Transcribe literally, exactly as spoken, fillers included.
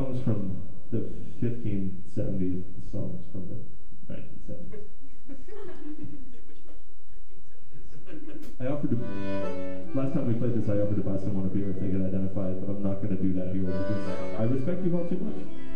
songs from the fifteen seventies, the songs from the nineteen seventies. I offered to, last time we played this, I offered to buy someone a beer if they could identify it, but I'm not going to do that here because I respect you all too much.